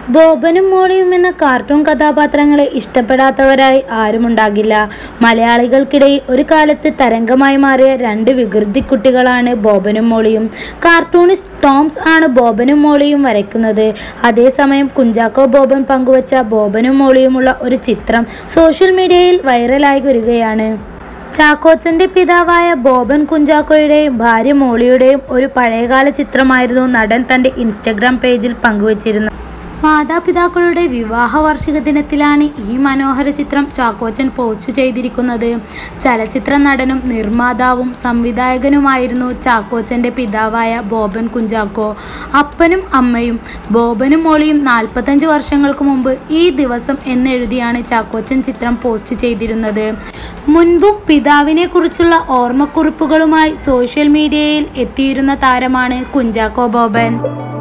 ബോബനും മോളിയും എന്ന കാർട്ടൂൺ കഥാപാത്രങ്ങളെ ഇഷ്ടപ്പെടാത്തവരായി ആരുമുണ്ടാകില്ല. മലയാളികൾക്കിടയിൽ ഒരു കാലത്ത് തരംഗമായി മാറിയ രണ്ട് വികൃതി കുട്ടികളാണ് ബോബനും മോളിയും. കാർട്ടൂണിസ്റ്റ് ടോംസ് ആണ് ബോബനും മോളിയും വരയ്ക്കുന്നത്. അതേസമയം കുഞ്ചാക്കോ ബോബൻ പങ്കുവച്ച ബോബനും മോളിയുമുള്ള ഒരു ചിത്രം സോഷ്യൽ മീഡിയയിൽ വൈറലായി വരികയാണ്. ചാക്കോച്ചന്റെ പിതാവായ ബോബൻ കുഞ്ചാക്കോയുടെയും ഭാര്യ മോളിയുടെയും ഒരു പഴയകാല ചിത്രമായിരുന്നു നടൻ തന്റെ ഇൻസ്റ്റഗ്രാം പേജിൽ പങ്കുവച്ചിരുന്നത്. മാതാപിതാക്കളുടെ വിവാഹ വാർഷിക ദിനത്തിലാണ് ഈ മനോഹര ചിത്രം ചാക്കോച്ചൻ പോസ്റ്റ് ചെയ്തിരിക്കുന്നത്. ചലച്ചിത്ര നടനും നിർമ്മാതാവും സംവിധായകനുമായിരുന്നു ചാക്കോച്ചന്റെ പിതാവായ ബോബൻ കുഞ്ചാക്കോ. അപ്പനും അമ്മയും ബോബനും മോളിയും 45 വർഷങ്ങൾക്ക് മുമ്പ് ഈ ദിവസം എന്നെഴുതിയാണ് ചാക്കോച്ചൻ ചിത്രം പോസ്റ്റ് ചെയ്തിരുന്നത്. മുൻപും പിതാവിനെ കുറിച്ചുള്ള ഓർമ്മക്കുറിപ്പുകളുമായി സോഷ്യൽ മീഡിയയിൽ എത്തിയിരുന്ന താരമാണ് കുഞ്ചാക്കോ ബോബൻ.